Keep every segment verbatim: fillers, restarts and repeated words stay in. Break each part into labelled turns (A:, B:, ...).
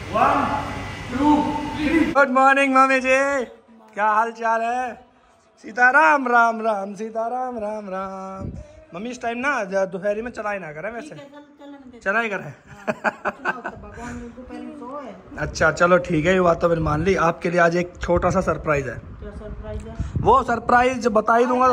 A: One two three. Good morning mummy ji, क्या हाल चाल है? सीताराम राम राम सीताराम राम राम। मम्मी इस टाइम ना दोपहरी में चढ़ाई ना करे, वैसे चढ़ाई करे। अच्छा चलो ठीक है, ये बात तो मैंने मान ली। आपके लिए आज एक छोटा सा सरप्राइज है।
B: सरप्राइज है? वो
A: सरप्राइज बता ही दूंगा।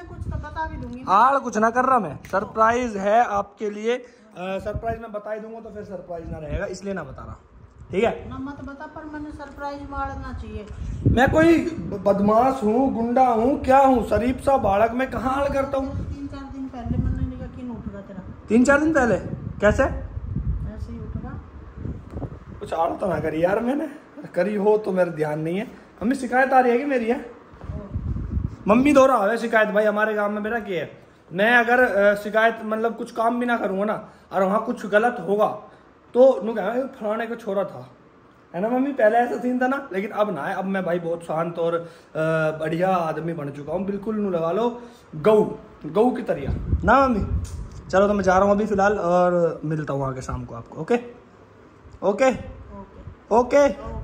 A: आड़ कुछ ना कर रहा मैं, सरप्राइज है आपके लिए। सरप्राइज मैं बता ही दूंगा तो फिर सरप्राइज ना रहेगा, इसलिए ना बता रहा, ठीक है?
B: ना मत बता, पर मैंने सरप्राइज मारना चाहिए।
A: मैं कोई बदमाश हूँ, गुंडा हूँ, क्या हूँ? शरीफ सा बालक मैं कहाँ हाल करता हूँ?
B: तीन चार दिन पहले मैंने देखा कि उठ रहा तेरा।
A: तीन चार दिन पहले कैसे?
B: ऐसे ही उठ रहा।
A: कुछ आड़ तो ना करी यार, मैंने करी हो तो मेरा ध्यान नहीं है। मम्मी शिकायत आ रही है कि मेरी है? मम्मी दो रहा है शिकायत भाई, हमारे गांव में मेरा क्या है, मैं अगर शिकायत मतलब कुछ काम भी ना करूँगा ना और वहाँ कुछ गलत होगा तो नु कहा फलाने को छोरा था, है ना मम्मी? पहले ऐसा सीन था ना, लेकिन अब ना है। अब मैं भाई बहुत शांत और बढ़िया आदमी बन चुका हूँ, बिल्कुल नू लगा लो गऊ गऊ की तरह ना मम्मी। चलो तो मैं जा रहा हूँ अभी फिलहाल, और मिलता हूँ आगे शाम को आपको। ओके ओके ओके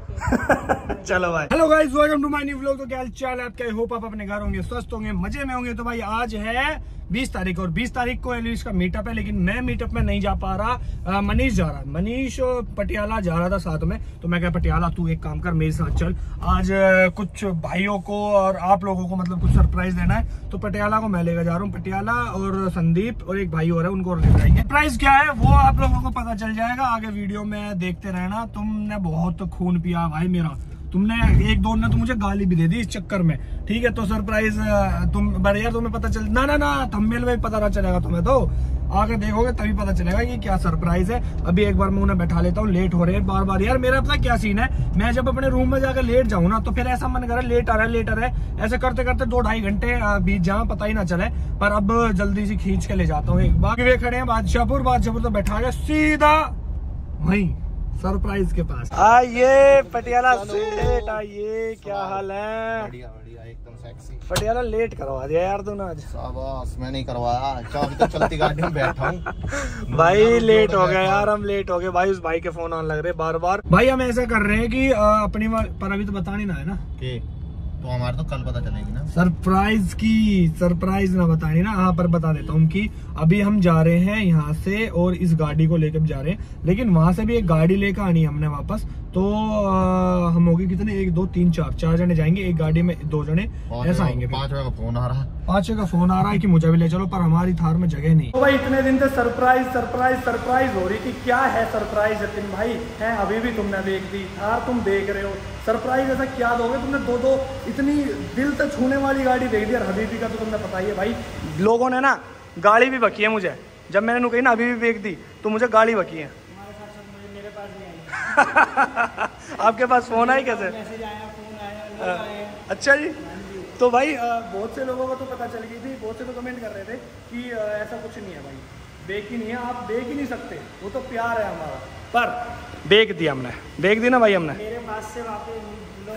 A: चलो भाई। Hello guys, welcome to my new vlog. तो क्या हाल चाल है आपका? होप आप अपने घर होंगे, स्वस्थ होंगे, मजे में होंगे। तो भाई आज है बीस तारीख और बीस तारीख को एलिश का मीटअप है, लेकिन मैं मीटअप में नहीं जा पा रहा। मनीष जा रहा है, मनीष पटियाला जा रहा था साथ में। तो मैं कहा पटियाला तू एक काम कर मेरे साथ चल, आज कुछ भाइयों को और आप लोगों को मतलब कुछ सरप्राइज देना है। तो पटियाला को मैं लेकर जा रहा हूँ। पटियाला और संदीप और एक भाई और है, उनको ले जाएंगे। सरप्राइज क्या है वो आप लोगों को पता चल जाएगा, आगे वीडियो में देखते रहना। तुमने बहुत खून पिया भाई मेरा, तुमने एक दो ने तो मुझे गाली भी दे दी इस चक्कर में, ठीक है? तो सरप्राइज तुम बड़े यार तुम्हें पता चल ना ना ना थंबनेल में पता ना चलेगा तुम्हें, तो आगे देखोगे तभी पता चलेगा कि क्या सरप्राइज है। अभी एक बार मैं उन्हें बैठा लेता हूँ, लेट हो रहे हैं बार बार यार। मेरा पता क्या सीन है, मैं जब अपने रूम में जाकर लेट जाऊँ ना तो फिर ऐसा मन करे लेट आ रहा है लेट आ रहा है, ऐसे करते करते दो ढाई घंटे बीत जाए पता ही ना चले। पर अब जल्दी से खींच के ले जाता हूँ। एक बार वे खड़े हैं बादशाहपुर, बादशाहपुर तो बैठा गया सीधा वहीं सरप्राइज के पास। आइए पटियाला सेठ, आइए, क्या हाल है?
C: बढ़िया बढ़िया, एकदम सेक्सी।
A: पटियाला लेट करवा दिया यार तूने आज।
C: शाबाश, मैं नहीं करवाया, अभी तो चलती गाड़ी में बैठा हूँ।
A: भाई लेट हो गया यार, हम लेट हो गए भाई। उस भाई के फोन आने लग रहे बार बार। भाई हम ऐसा कर रहे हैं कि अपनी पर अभी तो बतानी ना है ना
C: कि तो हमारे तो कल पता चलेगी ना
A: सरप्राइज की। सरप्राइज ना बतानी ना, हाँ पर बता देता हूँ कि अभी हम जा रहे हैं यहाँ से और इस गाड़ी को लेकर जा रहे हैं, लेकिन वहां से भी एक गाड़ी लेकर आनी है हमने वापस। तो आ, हम होंगे कितने, एक दो तीन चार चार जने जाएंगे एक गाड़ी में, दो जने ऐसा आएंगे।
C: पांच का फोन आ रहा है,
A: पांच का फोन आ रहा है कि मुझे भी ले चलो, पर हमारी थार में जगह नहीं। तो भाई इतने दिन से सरप्राइज सरप्राइज सरप्राइज हो रही थी, क्या है सरप्राइज जतिन भाई? है अभी भी तुमने देख दी थार, तुम देख रहे हो। सरप्राइज ऐसा क्या दोगे तुमने? दो दो इतनी दिल तक छूने वाली गाड़ी देख दी, और हबीबी का तो तुमने पता ही है भाई। लोगों ने ना गाड़ी भी बकी है मुझे, जब मैंने नु कही ना अभी भी देख दी तो मुझे गाड़ी बकी है। मेरे पास नहीं आपके पास फोन आया कैसे? मैसेज आया, फोन आया। अच्छा जी। तो भाई बहुत से लोगों को तो पता चल गई थी, बहुत से लोग कमेंट कर रहे थे कि ऐसा कुछ नहीं है भाई, बेक ही नहीं है, आप बेक ही नहीं सकते, वो तो प्यार है हमारा। पर बेक दिया हमने, बेक दी ना भाई हमने। मेरे पास से वापस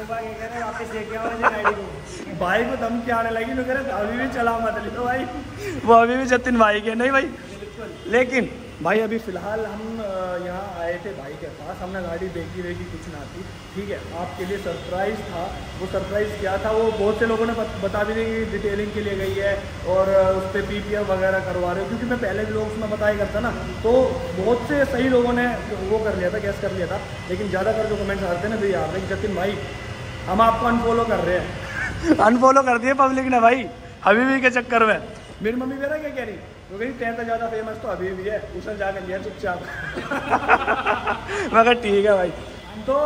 A: वापस लेके आओ गाड़ी को। भाई को धमकी आने लगी, लोग कह रहे अभी भी चला मत ले। तो भाई वो अभी भी जतिन भाई के नहीं भाई, लेकिन भाई अभी फिलहाल हम यहाँ आए थे भाई के पास, हमने गाड़ी देखी देखी कुछ ना थी, ठीक है? आपके लिए सरप्राइज था। वो सरप्राइज क्या था वो बहुत से लोगों ने बता भी दी, डिटेलिंग के लिए गई है और उस पर पी पी एफ वगैरह करवा रहे हो, क्योंकि मैं पहले भी लोग उसमें बताया करता ना, तो बहुत से सही लोगों ने वो कर लिया था, गैस कर लिया था। लेकिन ज़्यादातर जो कमेंट्स आते हैं ना, भाई यार जतिन भाई हम आपको अनफॉलो कर रहे हैं। अनफॉलो कर दिए पब्लिक ने भाई हबीबी के चक्कर में। मेरी मम्मी मेरा क्या कह रही, वो कही टेंथ ज़्यादा फेमस तो अभी भी है, उसने जाकर लिया चुपचाप। मगर ठीक है भाई। तो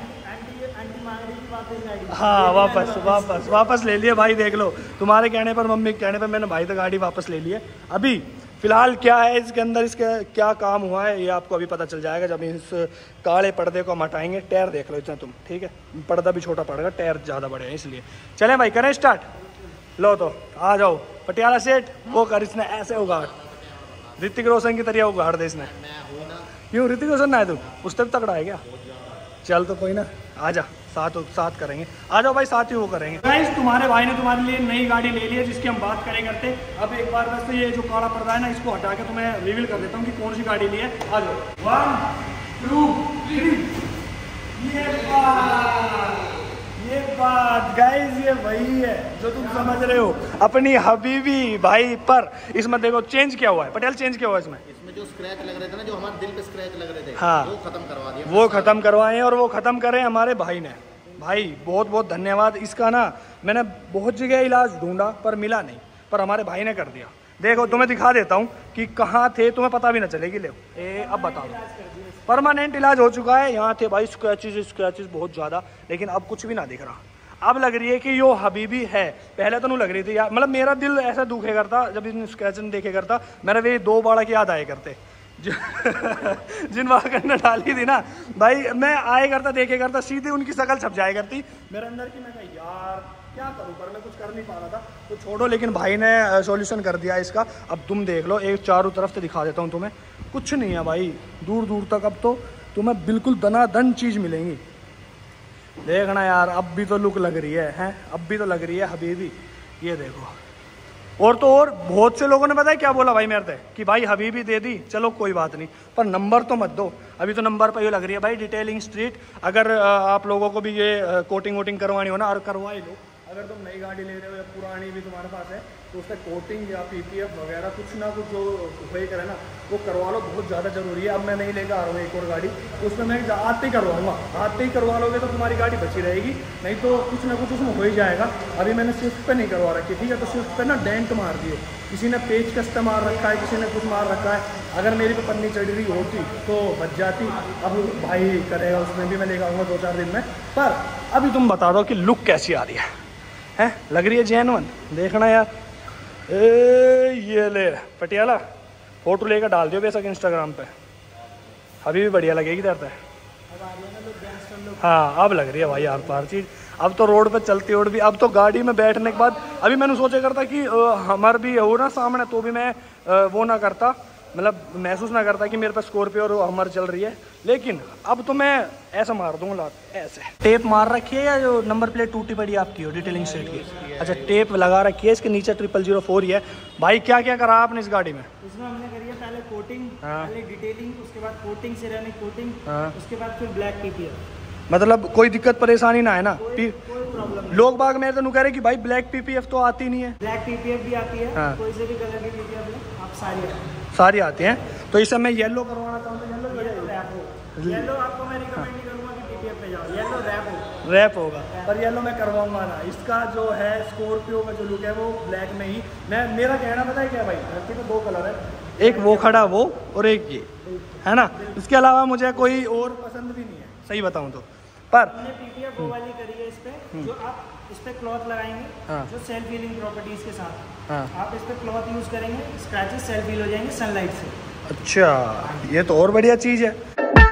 A: हाँ वापस वापस वापस ले लिए भाई, देख लो तुम्हारे कहने पर, मम्मी के कहने पर मैंने भाई तो गाड़ी वापस ले ली है। अभी फिलहाल क्या है इसके अंदर, इसके क्या काम हुआ है ये आपको अभी पता चल जाएगा जब इस काले पर्दे को हम हटाएंगे। टायर देख लो इतना तुम, ठीक है? पर्दा भी छोटा पड़ेगा, टायर ज़्यादा बड़े हैं इसलिए। चलें भाई करें स्टार्ट? लो तो आ जाओ पटियाला सेठ, वो कर इसने ऐसे उगाड़, ऋतिक रोशन की तरह उगाड़ दे इसने। क्यों ऋतिक रोशन ना है तू? उस तक तगड़ा है क्या? चल तो कोई ना, आ जा साथ साथ करेंगे, आ जाओ भाई साथ ही वो करेंगे। गाइस तुम्हारे भाई ने तुम्हारे लिए नई गाड़ी ले ली है जिसकी हम बात करें करते। अब एक बार बस ये जो काला पर्दा है ना इसको हटा के तुम्हें रिवील कर देता हूँ कि कौन सी गाड़ी ली है। आ जाओ, वन टू थ्री। ये बात ये बात गाइस, ये वही है जो तुम समझ रहे हो अपनी हबीबी भाई पर। इसमें देखो चेंज क्या हुआ है पटेल, चेंज क्या हुआ है इसमें?
C: इसमें जो स्क्रैच लग रहे थे ना, जो हमारे दिल पे स्क्रैच लग रहे थे,
A: हाँ,
C: वो खत्म करवा दिया,
A: वो खत्म करवाए और वो खत्म करे हमारे भाई ने। भाई बहुत बहुत धन्यवाद। इसका ना मैंने बहुत जगह इलाज ढूंढा पर मिला नहीं, पर हमारे भाई ने कर दिया। देखो तुम्हें दिखा देता हूँ कि कहाँ थे, तुम्हें पता भी ना चलेगी। ले ए अब बता दो, परमानेंट इलाज हो चुका है। यहाँ थे भाई स्क्रैचेस स्क्रैचेस बहुत ज़्यादा, लेकिन अब कुछ भी ना दिख रहा। अब लग रही है कि यो हबीबी है। पहले तो नहीं लग रही थी यार, मतलब मेरा दिल ऐसा दुखे करता जब इन स्क्रैच देखे करता, मेरा वे दो बाड़ा की याद आए करते जिन वाकन ने डाली थी ना भाई, मैं आए करता देखे करता, सीधे उनकी शक्ल छप जाए करती मेरे अंदर की। मैं कहा यार क्या करूँ, पर मैं कुछ कर नहीं पा रहा था तो छोड़ो, लेकिन भाई ने सॉल्यूशन कर दिया इसका। अब तुम देख लो, एक चारों तरफ से दिखा देता हूँ तुम्हें, कुछ नहीं है भाई दूर दूर तक। अब तो तुम्हें बिल्कुल दनादन चीज़ मिलेंगी। देखना यार, अब भी तो लुक लग रही है, हैं अब भी तो लग रही है हबीबी। ये देखो, और तो और बहुत से लोगों ने पता है क्या बोला भाई मेरे से कि भाई हबीबी दे दी, चलो कोई बात नहीं, पर नंबर तो मत दो। अभी तो नंबर पर ये लग रही है भाई डिटेलिंग स्ट्रीट। अगर आप लोगों को भी ये कोटिंग वोटिंग करवानी हो ना, और करवा ही लो। अगर तुम नई गाड़ी ले रहे हो या पुरानी भी तुम्हारे पास है, तो उससे कोटिंग या पीपीएफ वगैरह कुछ ना कुछ जो वही करे ना, वो करवा लो, बहुत ज़्यादा ज़रूरी है। अब मैं नहीं लेकर आ रहा हूँ एक और गाड़ी, तो उसमें मैं आते ही करवाऊँगा। आते ही करवा लोगे तो तुम्हारी गाड़ी बची रहेगी, नहीं तो कुछ ना कुछ उसमें हो ही जाएगा। अभी मैंने स्विफ्ट पे नहीं करवा रखी, ठीक है, तो स्विफ्ट पे ना डेंट मार दिए, किसी ने पेच कस्ता मार रखा है, किसी ने कुछ मार रखा है। अगर मेरी पे पन्नी चढ़ रही होती तो बच जाती। अब भाई करेगा, उसमें भी मैं लेकर आऊँगा दो चार दिन में। पर अभी तुम बता दो कि लुक कैसी आ रही है, हैं लग रही है जेन्युइन? देखना यार, ए ये ले पटियाला, फोटो लेकर डाल दियो बेशक इंस्टाग्राम पे, अभी भी बढ़िया लगेगी तेरे पे। हाँ अब लग रही है भाई यार पार चीज़। अब तो रोड पे चलती और भी, अब तो गाड़ी में बैठने के बाद, अभी मैंने सोचा करता कि हमारे भी हो ना सामने, तो भी मैं वो ना करता, मतलब महसूस ना करता कि मेरे पास स्कॉर्पियो और हमर चल रही है। लेकिन अब तो मैं ऐसा मार दूंगा लात, ऐसे टेप मार रखी है या जो नंबर प्लेट टूटी पड़ी आपकी हो डिटेलिंग सेट की? अच्छा टेप लगा रखी है, इसके नीचे ट्रिपल जीरो फोर ही है। भाई क्या क्या करा आपने इस गाड़ी में?
D: इसमें हमने करी है पहले कोटिंग,
A: हाँ,
D: पहले डिटेलिंग, उसके बाद कोटिंग सिरेमिक कोटिंग,
A: हाँ,
D: उसके बाद फिर ब्लैक पीपीएफ।
A: मतलब कोई दिक्कत परेशानी ना है ना?
D: कोई, कोई प्रॉब्लम नहीं।
A: लोग बाग मेरे तो कह रहे कि भाई ब्लैक पीपीएफ तो आती नहीं है।
D: ब्लैक पीपीएफ भी आती है,
A: हाँ,
D: कोई से भी कलर की पीपीएफ ले आप सारी
A: सारी आती हैं। तो इसे मैं येलो करवाना चाहूँ तो येलो
D: येलो रैप हो। येलो आपको मैं रिकमेंड नहीं करूँगा कि पीपीएफ पे जाओ, येलो रैप हो।
A: रैप होगा, पर येलो मैं करवाऊंगा ना। इसका जो है स्कॉर्पियो का जो लुक है वो ब्लैक में ही, मैं मेरा कहना पता है क्या भाई, धरती पे दो कलर है, एक वो खड़ा वो और एक ये, है ना? इसके अलावा मुझे कोई और पसंद भी नहीं है सही बताऊं तो। पर
D: हमने पीपीएफ वो वाली करी है इस पे, जो आप इस पे क्लॉथ लगाएंगे,
A: हाँ,
D: जो सेल्फ हीलिंग प्रॉपर्टीज के साथ,
A: हाँ,
D: आप इस पे क्लॉथ यूज करेंगे, स्क्रैचेस सेल्फ हील हो जाएंगे सनलाइट से।
A: अच्छा ये तो और बढ़िया चीज़ है।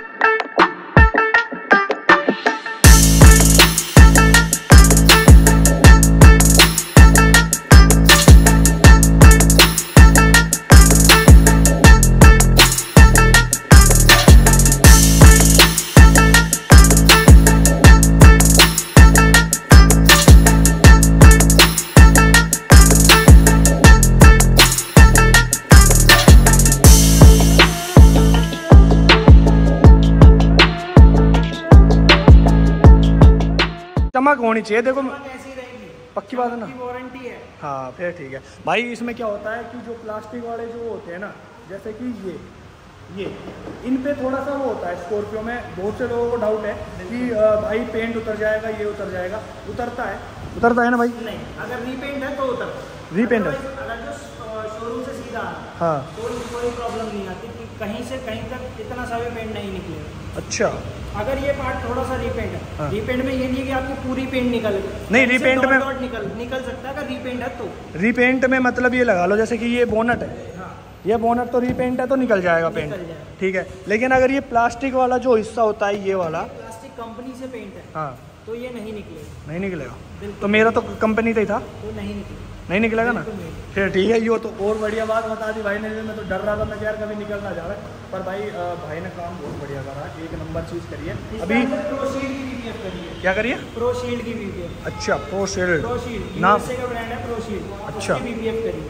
A: चमक होनी चाहिए, देखो
D: ऐसी रहेगी,
A: पक्की बात है ना?
D: वारंटी है।
A: हाँ फिर ठीक है भाई। इसमें क्या होता है कि जो प्लास्टिक वाले जो होते हैं ना, जैसे कि ये ये इन पे थोड़ा सा वो होता है स्कॉर्पियो में, बहुत से लोगों को डाउट है कि भाई पेंट उतर जाएगा, ये उतर जाएगा। उतरता है, उतरता है ना भाई?
D: नहीं, अगर रीपेंट है तो उतर,
A: रीपेंट है,
D: अगर जो शोरूम से सीधा
A: हाँ,
D: तो कोई प्रॉब्लम नहीं आती कि कहीं से कहीं तक इतना सा भी पेंट नहीं निकलेगा।
A: अच्छा,
D: अगर ये पार्ट थोड़ा सा रीपेंट है,
A: हाँ,
D: रीपेंट में ये नहीं है कि आपकी पूरी पेंट निकल
A: नहीं, रीपेंट में
D: डॉट निकल निकल सकता है अगर रीपेंट है तो।
A: रीपेंट में मतलब ये लगा लो जैसे कि ये बोनट है,
D: हाँ,
A: ये बोनट तो रीपेंट है तो निकल जाएगा पेंट,
D: निकल जाएगा।
A: ठीक है। लेकिन अगर ये प्लास्टिक वाला जो हिस्सा होता है ये वाला,
D: प्लास्टिक कंपनी से पेंट है,
A: हाँ,
D: तो ये नहीं निकलेगा,
A: नहीं निकलेगा। तो मेरा तो कंपनी का ही था,
D: तो नहीं निकलेगा,
A: नहीं निकलेगा ना?
D: बिल्कुल नहीं।
A: फिर ठीक है। ये तो और बढ़िया बात बता दी भाई ने। मैं तो डर रहा था, मैं यार कभी निकल ना जाए, पर भाई भाई ने काम बहुत बढ़िया करा, एक नंबर चीज़ करी है। अभी
D: प्रो शील्ड की पीपीएफ करी है।
A: क्या करिए?
D: प्रो शील्ड की पीपीएफ।
A: अच्छा, प्रो शील्ड
D: प्रो शील्ड
A: नाम
D: यूएसए का ब्रांड है, प्रो शील्ड।
A: अच्छा,
D: उसकी पीपीएफ करी है।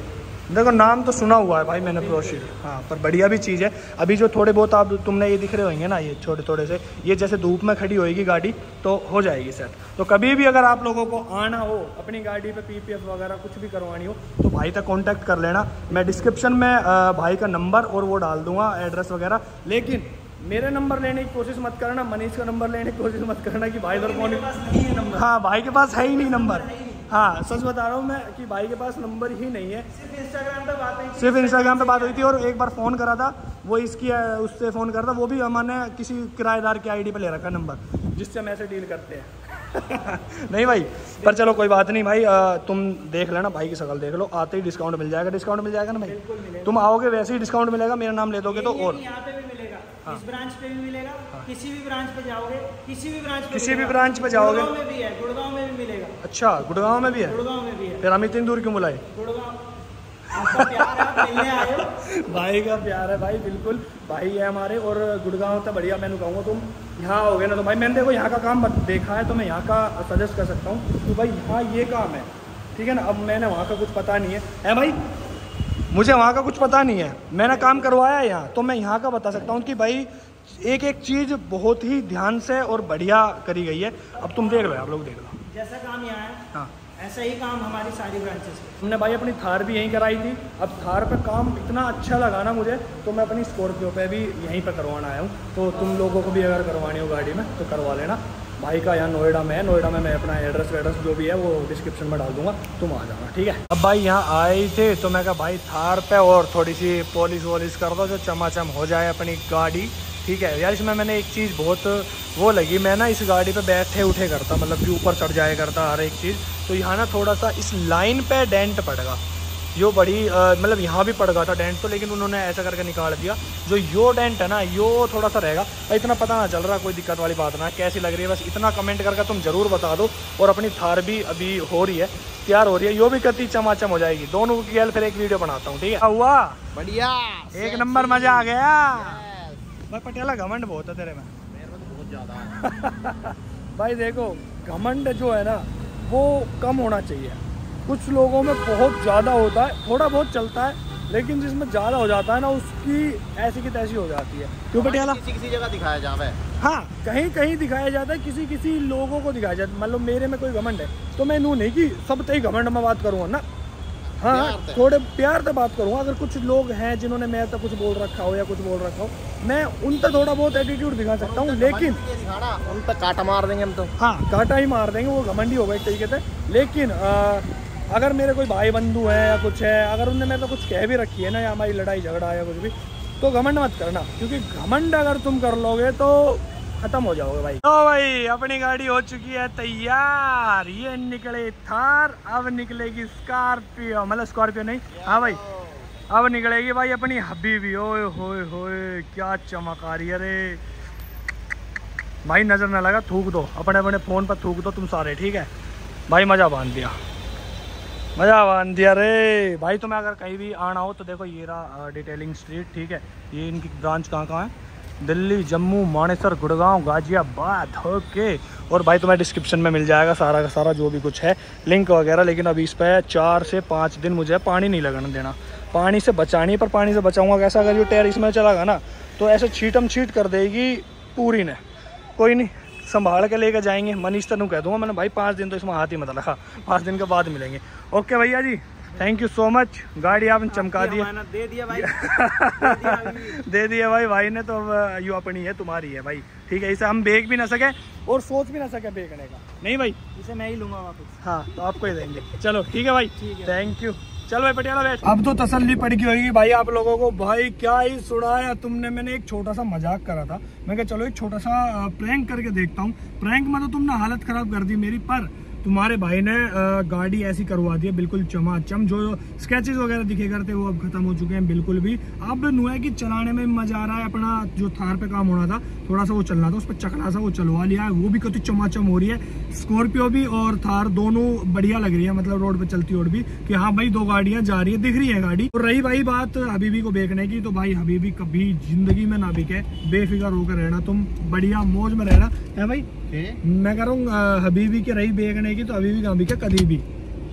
A: देखो नाम तो सुना हुआ है भाई मैंने प्रोशीड, हाँ, पर बढ़िया भी चीज़ है। अभी जो थोड़े बहुत आप तुमने ये दिख रहे होंगे ना, ये छोटे थोड़े से, ये जैसे धूप में खड़ी होएगी गाड़ी तो हो जाएगी सेट। तो कभी भी अगर आप लोगों को आना हो अपनी गाड़ी पे पीपीएफ वगैरह कुछ भी करवानी हो तो भाई तक कांटेक्ट कर लेना। मैं डिस्क्रिप्शन में भाई का नंबर और वो डाल दूंगा, एड्रेस वगैरह। लेकिन मेरे नंबर लेने की कोशिश मत करना, मनीष का नंबर लेने की कोशिश मत करना कि भाई इधर कौन, हाँ भाई के पास है ही नहीं नंबर। हाँ सच बता रहा हूँ मैं कि भाई के पास नंबर ही नहीं है, सिर्फ इंस्टाग्राम पे बात हुई सिर्फ इंस्टाग्राम पे बात हुई थी। और एक बार फ़ोन करा था, वो इसकी उससे फ़ोन करा था, वो भी हमने किसी किराएदार की आईडी पे ले रखा नंबर, जिससे हम ऐसे डील करते हैं। नहीं भाई, पर चलो कोई बात नहीं भाई, आ, तुम देख लेना, भाई की शक्ल देख लो, आते ही डिस्काउंट मिल जाएगा। डिस्काउंट मिल जाएगा ना भाई? तुम आओगे वैसे ही डिस्काउंट मिलेगा, मेरा नाम ले दोगे तो। और
D: यहाँ पे भी मिलेगा, इस ब्रांच पे भी मिलेगा, किसी भी ब्रांच पे जाओगे, किसी भी ब्रांच पे
A: किसी भी ब्रांच पे जाओगे,
D: गुड़गांव में भी है, गुड़गांव में भी मिलेगा।
A: अच्छा गुड़गांव में भी है?
D: गुड़गांव में भी है।
A: फिर हम इतनी दूर क्यों बुलाए?
D: गुड़गांव आपका प्यार है, आप मिलने आए हो।
A: भाई का प्यार है भाई, बिल्कुल भाई है हमारे। और गुड़गांव तो बढ़िया, मैं कहूँगा तुम यहाँ आओगे ना तो भाई, मैंने देखो यहाँ का काम देखा है तो मैं यहाँ का सजेस्ट कर सकता हूँ कि भाई यहाँ ये काम है, ठीक है ना। अब मैंने वहाँ का कुछ पता नहीं है, है भाई, मुझे वहाँ का कुछ पता नहीं है, मैंने काम करवाया है यहाँ, तो मैं यहाँ का बता सकता हूँ कि भाई एक एक चीज़ बहुत ही ध्यान से और बढ़िया करी गई है। अब तुम देख लो, आप लोग देख लो,
D: जैसा काम यहाँ है, हाँ, ऐसा ही काम हमारी सारी ब्रांचेस है।
A: हमने भाई अपनी थार भी यहीं कराई थी, अब थार पे काम इतना अच्छा लगा ना मुझे, तो मैं अपनी स्कॉर्पियो पे भी यहीं पे करवाना आया हूँ। तो तुम लोगों को भी अगर करवानी हो गाड़ी में तो करवा लेना। भाई का यहाँ नोएडा में है, नोएडा में मैं अपना एड्रेस वेड्रेस जो भी है वो डिस्क्रिप्शन में डाल दूंगा, तुम आ जाना, ठीक है। अब भाई यहाँ आए थे तो मैं कहा भाई थार पे और थोड़ी सी पॉलिश वॉलिश कर दो, जो चमाचम हो जाए अपनी गाड़ी, ठीक है यार। इसमें मैंने एक चीज़ बहुत वो लगी, मैं ना इस गाड़ी पे बैठे उठे करता, मतलब कि ऊपर चढ़ जाया करता हर एक चीज़, तो यहाँ ना थोड़ा सा इस लाइन पे डेंट पड़ेगा, यो बड़ी मतलब यहाँ भी पड़ गया था डेंट तो, लेकिन उन्होंने ऐसा करके निकाल दिया। जो यो डेंट है ना, यो थोड़ा सा रहेगा, इतना पता ना चल रहा, कोई दिक्कत वाली बात ना, कैसी लग रही है बस इतना कमेंट करके तुम ज़रूर बता दो। और अपनी थार भी अभी हो रही है, तैयार हो रही है, यो भी कति चमाचम हो जाएगी, दोनों की गैल फिर एक वीडियो बनाता हूँ, ठीक है। हुआ
C: बढ़िया,
A: एक नंबर, मजा आ गया भाई। पटियाला घमंड बहुत है तेरे में,
C: बहुत ज्यादा।
A: भाई देखो घमंड जो है ना वो कम होना चाहिए, कुछ लोगों में बहुत ज़्यादा होता है, थोड़ा बहुत चलता है, लेकिन जिसमें ज़्यादा हो जाता है ना उसकी ऐसी की तैसी हो जाती है। क्यों पटियाला?
C: किसी किसी जगह दिखाया जाता है,
A: हाँ कहीं कहीं दिखाया जाता है, किसी किसी लोगों को दिखाया जाता है। मान लो मेरे में कोई घमंड है तो मैं नू नहीं कि सब तय घमंड में बात करूँगा ना, हाँ थोड़े प्यार से बात करूँगा। अगर कुछ लोग हैं जिन्होंने मेरे तक कुछ बोल रखा हो या कुछ बोल रखा हो, मैं उन तक थोड़ा बहुत एटीट्यूड दिखा सकता हूँ, लेकिन
C: उन पर काटा मार देंगे हम तो।
A: हाँ काटा ही मार देंगे, वो घमंडी होगा एक तरीके से। लेकिन आ, अगर मेरे कोई भाई बंधु है या कुछ है, अगर उनने मेरे तो कुछ कह भी रखी है ना, या हमारी लड़ाई झगड़ा या कुछ भी, तो घमंड मत करना, क्योंकि घमंड अगर तुम कर लोगे तो खत्म हो जाओगे भाई। तो भाई अपनी गाड़ी हो चुकी है तैयार, ये निकले थार, अब निकलेगी स्कॉर्पियो, मतलब स्कॉर्पियो नहीं, हाँ भाई अब निकलेगी भाई अपनी हबीबी। ओए होए होए क्या चमक आ रही है रे भाई, नजर ना लगा, थूक दो अपने अपने फोन पर, थूक दो तुम सारे, ठीक है भाई। मजा बांध दिया, मजा बांध दिया रे भाई। तुम्हें अगर कहीं भी आना हो तो देखो ये रहा डिटेलिंग स्ट्रीट, ठीक है। ये इनकी ब्रांच कहाँ कहाँ है, दिल्ली, जम्मू, मानेसर, गुड़गांव, गाजियाबाद, ओके। और भाई तुम्हें डिस्क्रिप्शन में मिल जाएगा सारा का सारा जो भी कुछ है, लिंक वगैरह। लेकिन अभी इस पर चार से पाँच दिन मुझे पानी नहीं लगने देना, पानी से बचानी है। पर पानी से बचाऊंगा कैसा, अगर ये टायर इसमें चला गया ना तो ऐसे छीटम छीट कर देगी पूरी ने। कोई नहीं, संभाल के लेकर जाएंगे। मनीष तनु कह दूंगा मैंने, भाई पाँच दिन तो इसमें हाथ ही मत रखा, पाँच दिन के बाद मिलेंगे। ओके भैया जी, थैंक यू सो मच, गाड़ी आपने चमका दी,
D: दे दिया भाई
A: दे दिया भाई भाई ने, तो यू अपनी है, तुम्हारी है भाई, ठीक है। इसे हम बेच भी ना सके और सोच भी ना सके बेचने का, नहीं भाई,
D: इसे मैं ही लूंगा वापस।
A: हाँ तो आपको ही देंगे, चलो ठीक है भाई, थैंक यू। चलो भाई पटियाला बैठ। अब तो तसल्ली पड़ गई होगी भाई आप लोगों को, भाई क्या ही सुनाया तुमने। मैंने एक छोटा सा मजाक करा था, मैं कहा चलो एक छोटा सा प्रैंक करके देखता हूँ। प्रैंक में तो तुमने हालत खराब कर दी मेरी, पर तुम्हारे भाई ने गाड़ी ऐसी करवा दी है बिल्कुल चमाचम। जो स्केचेस वगैरह दिखे करते वो अब खत्म हो चुके हैं बिल्कुल भी। अब नु है कि चलाने में मजा आ रहा है। अपना जो थार पे काम होना था, थोड़ा सा वो चलना था, उस पर चकना सा वो चलवा लिया है, वो भी कति चमाचम हो रही है। स्कॉर्पियो भी और थार दोनों बढ़िया लग रही है, मतलब रोड पे चलती रोड भी, कि हाँ भाई दो गाड़ियां जा रही है, दिख रही है गाड़ी। और रही भाई बात हबीबी को बेचने की, तो भाई हबीबी कभी जिंदगी में ना बिके, बेफिक्र होकर रहना तुम, बढ़िया मौज में रहना है भाई। मैं कह रहा हूँ हबीबी के रही बेचने की, तो हबीबी कहाँ बिके कभी भी,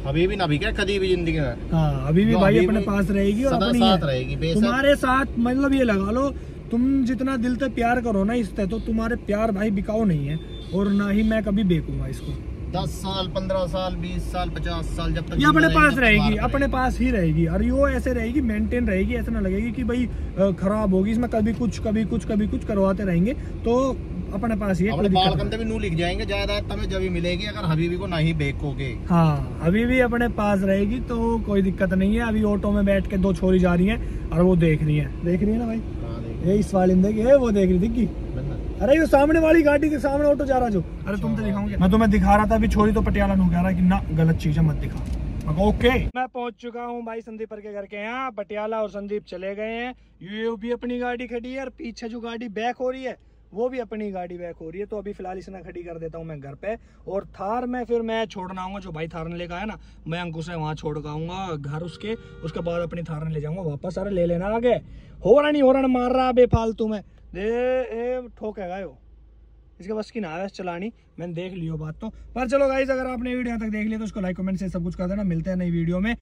C: अभी भी ना भी क्या कभी भी जिंदगी में।
A: हाँ अभी भी
C: जो
A: भाई
C: अभी
A: अपने
C: भी
A: पास रहेगी और
C: सदा
A: अपनी
C: साथ
A: है।
C: रहेगी बेशक।
A: तुम्हारे साथ मतलब ये लगा लो, तुम जितना दिल से प्यार करो ना इससे, तो तुम्हारे प्यार भाई बिकाऊ नहीं है, और ना ही मैं कभी बेचूंगा इसको।
C: दस साल, पंद्रह साल, बीस साल, पचास साल, जब तक
A: ये अपने
C: जिंदा
A: पास
C: तब
A: रहेगी,
C: तक
A: अपने पास ही रहेगी, और वो ऐसे रहेगी, मेंटेन रहेगी, ऐसा ना लगेगी कि भाई अ, खराब होगी, इसमें कभी कुछ कभी कुछ कभी कुछ करवाते रहेंगे, तो अपने पास ही है।
C: अपने
A: कोई दिक्कत
C: बाल कंधे भी नू लिख जाएंगे, जायदाद तमें जब भी मिलेगी अगर हबीबी को नहीं बेचोगे।
A: हाँ अभी भी अपने पास रहेगी, तो कोई दिक्कत नहीं है। अभी ऑटो में बैठ के दो छोरी जा रही हैं और वो देख रही है, देख रही है ना भाई,
C: हाँ,
A: ये इस वाली देखी है, वो देख रही दिखी। अरे ये सामने वाली गाड़ी के सामने ऑटो जा रहा जो, अरे तुम तो दिखाऊंगे, मैं तुम्हें दिखा रहा था अभी, छोरी तो पटियाला नु कह रहा कि ना गलत चीज है मत दिखा। ओके मैं पहुंच चुका हूं भाई संदीप पर के घर के यहाँ पटियाला, और संदीप चले गए हैं। ये भी अपनी गाड़ी खड़ी है, और पीछे जो गाड़ी बैक हो रही है वो भी अपनी गाड़ी बैक हो रही है। तो अभी फिलहाल इसने खड़ी कर देता हूँ मैं घर पे, और थार में फिर मैं छोड़ना आऊंगा, जो भाई थार ने लेकर आया ना, मैं अंकुश है वहां छोड़ आऊंगा घर उसके, उसके बाद अपनी थार ने ले जाऊंगा वापस। अरे ले लेना आगे, हो रहा नहीं हो रहा मार रहा बेफालतू में, दे ए ठोकेगा यो, इसके बस की ना चलानी, मैंने देख लियो बात तो। पर चलो गाइस, अगर आपने वीडियो तक देख लिया तो उसको लाइक कमेंट से सब कुछ कर देना। मिलते हैं नई वीडियो में।